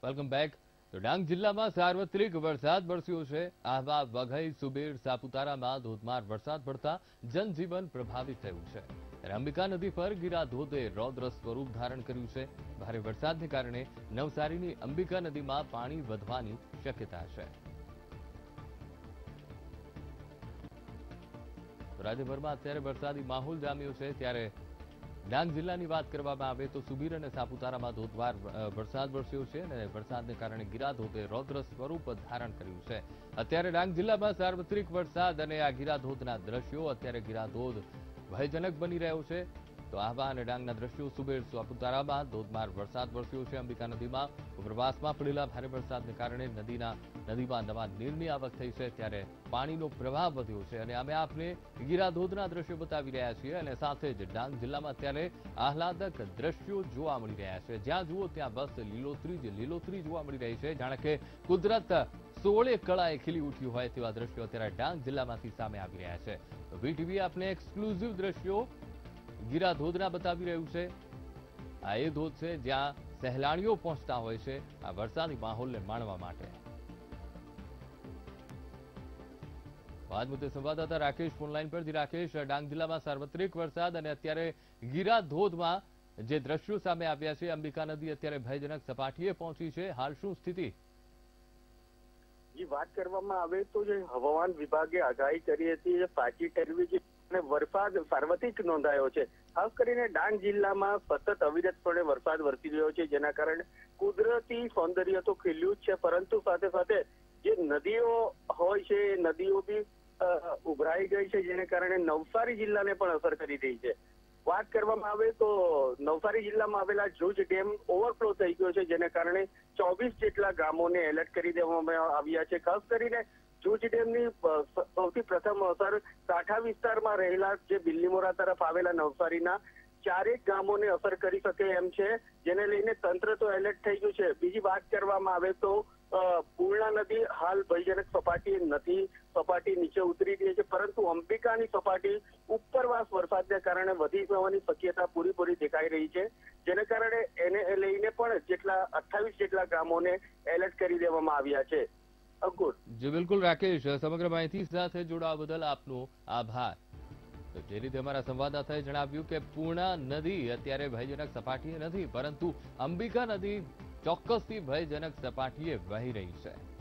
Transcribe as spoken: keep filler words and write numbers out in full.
Welcome back. તો ડાંગ જિલ્લામાં સાર્વત્રિક વરસાદ વરસ્યો છે। આહવા, વઘઈ, સુબીર, સાપુતારામાં ધોધમાર વરસાદ પડતા જનજીવન પ્રભાવિત થયું છે। ત્યારે અંબિકા નદી પર ગીરાધોધે રૌદ્ર સ્વરૂપ ધારણ કર્યું છે। ભારે વરસાદને કારણે નવસારીની અંબિકા નદીમાં પાણી વધવાની શક્યતા છે। રાજ્યભરમાં અત્યારે વરસાદી માહોલ જામ્યો છે। ત્યારે ડાંગ જિલ્લાની વાત કરવામાં આવે તો સુબીર અને સાપુતારામાં ધોધમાર વરસાદ વરસ્યો છે અને વરસાદને કારણે ગીરાધોધે રૌદ્ર સ્વરૂપ ધારણ કર્યું છે। અત્યારે ડાંગ જિલ્લામાં સાર્વત્રિક વરસાદ અને આ ગીરાધોધના દ્રશ્યો અત્યારે ગીરાધોધ ભયજનક બની રહ્યો છે। તો આહવા અને ડાંગના દ્રશ્યો સુબીર સાપુતારામાં ધોધમાર વરસાદ વરસ્યો છે। અંબિકા નદીમાં ઉપરવાસમાં પડેલા ભારે વરસાદને કારણે નદીના નદીમાં નવા નીરની આવક થઈ છે। ત્યારે પાણીનો પ્રવાહ વધ્યો છે અને અમે આપને ગીરાધોધના દ્રશ્યો બતાવી રહ્યા છીએ અને સાથે જ ડાંગ જિલ્લામાં અત્યારે આહલાદક દ્રશ્યો જોવા મળી રહ્યા છે। જ્યાં જુઓ ત્યાં બસ લીલોતરી જ લીલોતરી જોવા મળી રહી છે। જાણે કે કુદરત સોળે કળાએ ખીલી ઉઠ્યું હોય તેવા દ્રશ્યો અત્યારે ડાંગ જિલ્લામાંથી સામે આવી રહ્યા છે। તો વીટીવી આપને એક્સક્લુઝિવ દ્રશ્યો ગીરાધોધના બતાવી રહ્યું છે। આ એ ધોધ છે જ્યાં સહેલાણીઓ પહોંચતા હોય છે આ વરસાદી માહોલને માણવા માટે। આજ મુદ્દે સંવાદદાતા રાકેશ ફોનલાઈન પરથી। રાકેશ, ડાંગ જિલ્લામાં સાર્વત્રિક વરસાદ અને અત્યારે ગીરાધોધમાં જે દ્રશ્યો સામે આવ્યા છે, અંબિકા નદી અત્યારે ભયજનક સપાટીએ પહોંચી છે, હાલ શું સ્થિતિ? જે વાત કરવામાં આવે તો જે હવામાન વિભાગે આગાહી કરી હતી જે સાચી ઠરવી છે અને વરસાદ સાર્વત્રિક નોંધાયો છે। ખાસ કરીને ડાંગ જિલ્લામાં સતત અવિરતપણે વરસાદ વરસી રહ્યો છે, જેના કારણે કુદરતી સૌંદર્ય તો ખીલ્યું જ છે, પરંતુ સાથે સાથે જે નદીઓ હોય છે એ નદીઓ બી ઉભરાઈ ગઈ છે, જેને કારણે નવસારી જિલ્લાને પણ અસર કરી રહી છે। વાત કરવામાં આવે તો નવસારી જિલ્લામાં આવેલા જૂજ ડેમ ઓવરફ્લો થઈ ગયો છે, જેને કારણે ચોવીસ જેટલા ગામોને એલર્ટ કરી દેવામાં આવ્યા છે। ખાસ કરીને જૂજ ડેમની સૌથી પ્રથમ અસર કાંઠા વિસ્તારમાં રહેલા જે બિલ્લીમોરા તરફ આવેલા નવસારીના ચારેક ગામોને અસર કરી શકે એમ છે, જેને લઈને તંત્ર તો એલર્ટ થઈ ગયું છે। બીજી વાત કરવામાં આવે તો પૂર્ણા નદી હાલ ભયજનક સપાટી નથી, સપાટી નીચે ઉતરી ગઈ છે, પરંતુ અંબિકાની સપાટી ઉપરવાસ વરસાદને કારણે વધી જવાની શક્યતા પૂરેપૂરી દેખાઈ રહી છે, જેને કારણે એને લઈને પણ જેટલા અઠ્ઠાવીસ જેટલા ગામોને એલર્ટ કરી દેવામાં આવ્યા છે। અંકુર જી બિલકુલ રાકેશ, સમગ્ર માહિતી સાથે જોડાવા બદલ આપનો આભાર। જે રીતે અમારા સંવાદદાતાએ જણાવ્યું કે પૂર્ણા નદી અત્યારે ભયજનક સપાટીએ નથી, પરંતુ અંબિકા નદી ચોક્કસથી ભયજનક સપાટીએ વહી રહી છે।